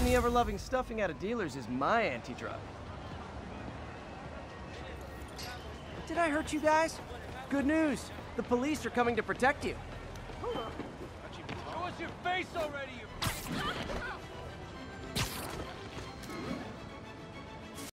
me ever-loving stuffing out of dealers is my anti-drug. Did I hurt you guys? Good news. The police are coming to protect you. Show us your face already, you...